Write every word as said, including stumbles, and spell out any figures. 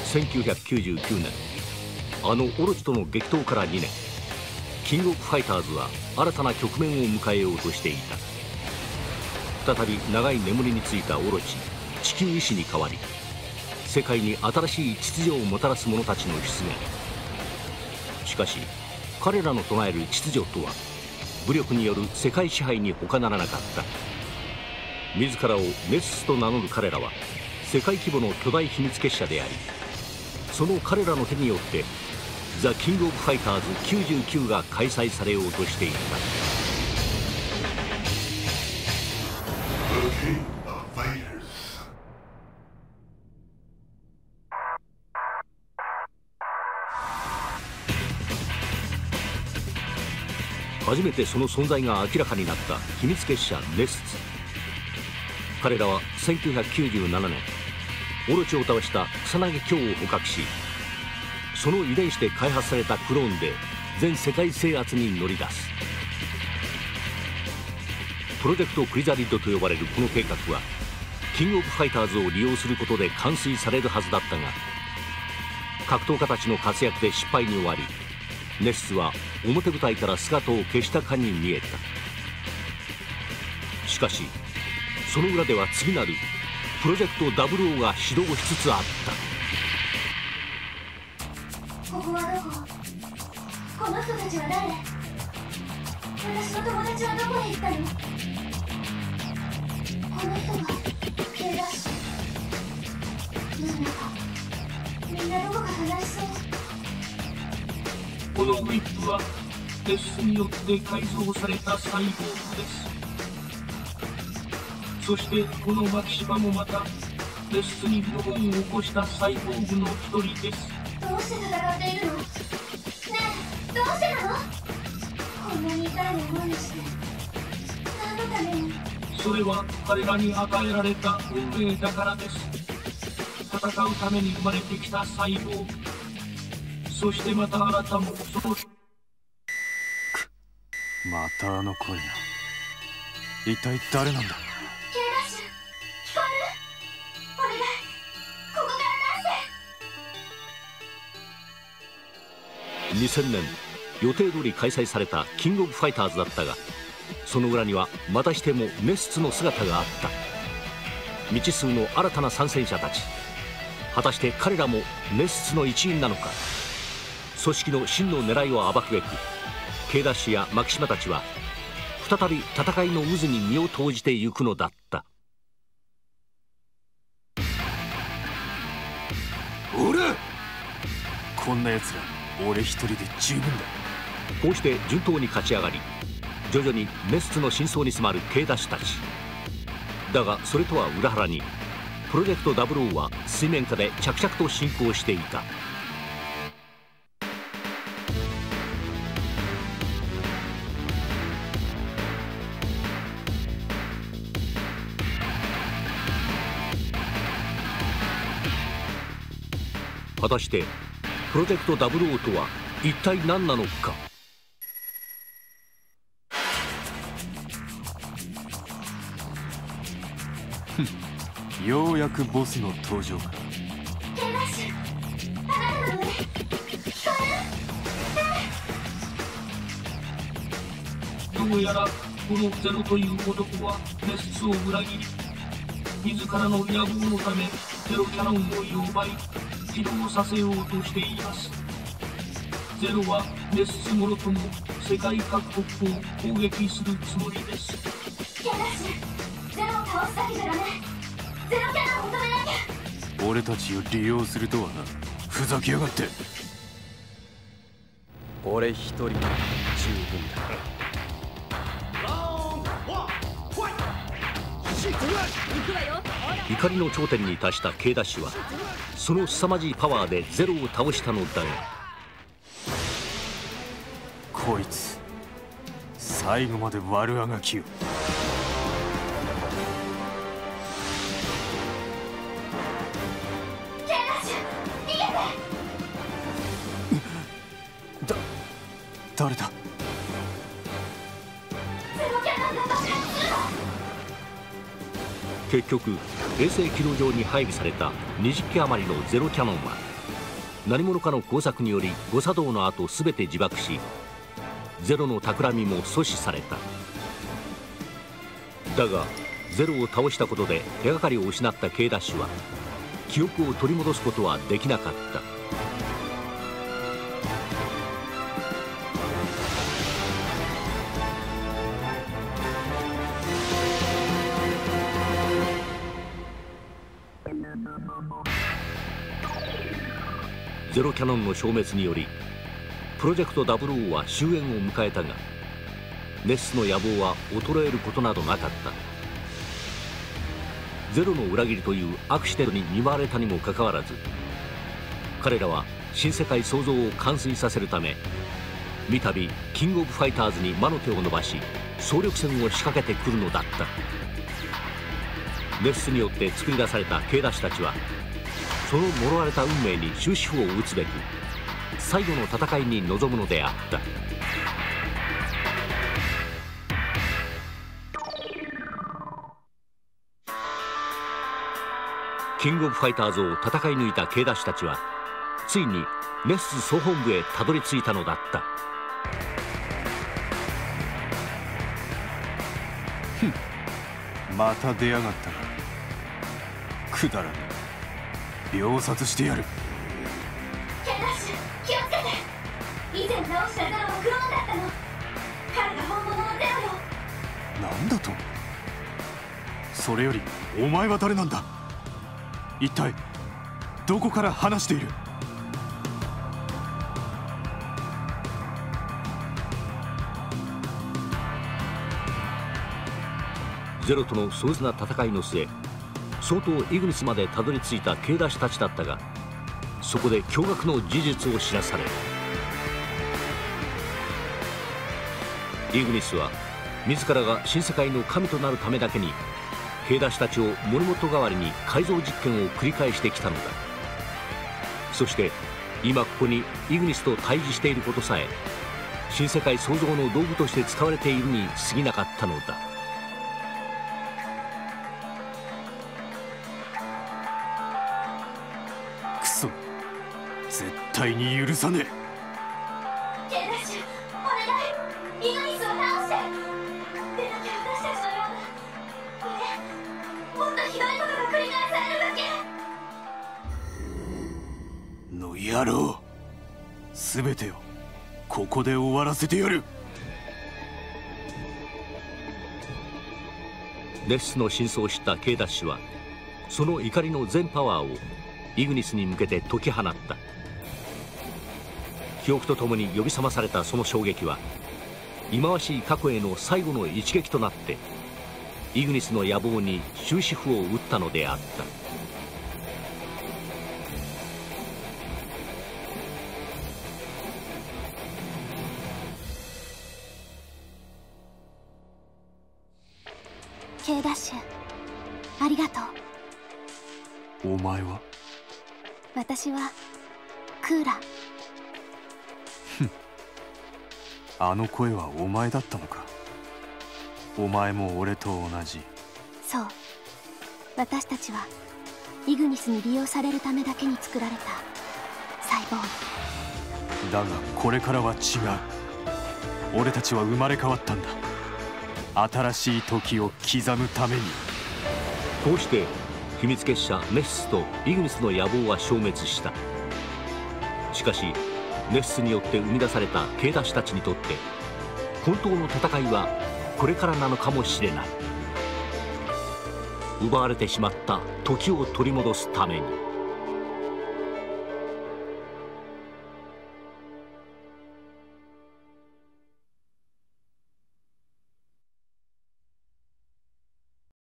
せんきゅうひゃくきゅうじゅうきゅうねん、あのオロチとの激闘からにねん、キングオブファイターズは新たな局面を迎えようとしていた。再び長い眠りについたオロチ、地球医師に代わり、世界に新しい秩序をもたらす者たちの出現。しかし彼らの唱える秩序とは、武力による世界支配に他ならなかった。自らをネススと名乗る彼らは世界規模の巨大秘密結社であり、その彼らの手によってザ・キング・オブ・ファイターズきゅうじゅうきゅうが開催されようとしていた。初めてその存在が明らかになった秘密結社ネスツ。彼らはせんきゅうひゃくきゅうじゅうななねん、オロチを倒した草薙京を捕獲し、その遺伝子で開発されたクローンで全世界制圧に乗り出す。プロジェクトクリザリッドと呼ばれるこの計画は、キングオブファイターズを利用することで完遂されるはずだったが、格闘家たちの活躍で失敗に終わり、ネスツは表舞台から姿を消したかに見えた。しかしその裏では次なるプロジェクトダブルオーが始動しつつあった。 ここはどこ？この人たちは誰？私の友達はどこへ行ったの？この人がケイダッシュ。なんだかみんなどこか悲しそう。 このウィップはネスによって改造されたサイボーグです。そしてこのマキシマもまたネスに不本を起こしたサイボーグの一人です。 どうして戦っているの？ねえ、どうしてなの？こんなに痛い思いをして何のために？ それは彼らに与えられた運命だからです。戦うために生まれてきたサイボーグ、そしてまたあなたもその。く、 またあの声が。一体誰なんだ？ ケイダッシュ、聞こえる？お願い、ここから出して。 にせんねん、予定通り開催されたキングオブファイターズだったが、その裏にはまたしてもネスツの姿があった。未知数の新たな参戦者たち、果たして彼らもネスツの一員なのか。組織の真の狙いを暴くべく、ケイダッシュやマキシマたちは再び戦いの渦に身を投じてゆくのだった。 俺こんな奴ら俺一人で十分だ。 こうして順当に勝ち上がり、徐々にネスツの真相に迫るケイダッシュたち。だがそれとは裏腹に、プロジェクトダブルオーは水面下で着々と進行していた。果たしてプロジェクトダブルオーとは一体何なのか。 ようやくボスの登場か。 ケイダッシュ、あなたの上、聞こえる？どうやらこのゼロという男はネスツを裏切り、自らの野望のためゼロキャノンを奪い起動させようとしています。ゼロはネスツもろとも世界各国を攻撃するつもりです。 ケイダッシュ、ゼロを倒すだけじゃダメ。ゼロキャノンを止めなきゃ。 俺たちを利用するとはな。ふざけやがって。 俺一人で十分だ。 怒りの頂点に達したケイダッシュは、その凄まじいパワーでゼロを倒したのだが、 こいつ最後まで悪あがきを。 ケイダッシュ、逃げて。 だ誰だ？ ゼロキャノンが爆発するの。 結局衛星軌道上に配備されたにじゅっき余りのゼロキャノンは何者かの工作により誤作動の後全て自爆し、ゼロの企みも阻止された。だがゼロを倒したことで手がかりを失った K ダッシュは記憶を取り戻すことはできなかった。ゼロキャノンの消滅によりプロジェクトダブルオーは終焉を迎えたが、ネスの野望は衰えることなどなかった。ゼロの裏切りというアクシデントに見舞われたにもかかわらず、彼らは新世界創造を完遂させるため三度キングオブファイターズに魔の手を伸ばし総力戦を仕掛けてくるのだった。ネスによって作り出された K ダッシュたちはその呪われた運命に終止符を打つべく最後の戦いに臨むのであった。キングオブファイターズを戦い抜いた K ダッシュたちはついにネス総本部へたどり着いたのだった。 ふん、また出やがったな。くだらねえ。秒殺してやる。 K ダッシュ気をつけて。以前倒したゼロはクローンだったの。彼が本物のゼロよ。 なんだと。それよりお前は誰なんだ。一体どこから話している。 ゼロとの壮絶な戦いの末、相当イグニスまでたどり着いた K ダッシュたちだったが、そこで驚愕の事実を知らされる。イグニスは自らが新世界の神となるためだけに K ダッシュたちを森本代わりに改造実験を繰り返してきたのだ。そして今ここにイグニスと対峙していることさえ新世界創造の道具として使われているに過ぎなかったのだ。 クソ、絶対に許さねえ。 K ダッシュお願い、イグニスを倒して。でなきゃ私たちのような、いえ、もっとひどいことが繰り返されるだけ。 の野郎、全てをここで終わらせてやる。 ネスの真相を知った K ダッシュはその怒りの全パワーをイグニスに向けて解き放った。記憶とともに呼び覚まされたその衝撃は忌まわしい過去への最後の一撃となってイグニスの野望に終止符を打ったのであった。 K ダッシュありがとう。 お前は。 私はクーラ。 あの声はお前だったのか。お前も俺と同じ。 そう、私たちはイグニスに利用されるためだけに作られた細胞。 だがこれからは違う。俺たちは生まれ変わったんだ。新しい時を刻むために。 こうして秘密結社ネッスとイグニスの野望は消滅した。しかしネッスによって生み出された K ダッシュたちにとって本当の戦いはこれからなのかもしれない。奪われてしまった時を取り戻すために。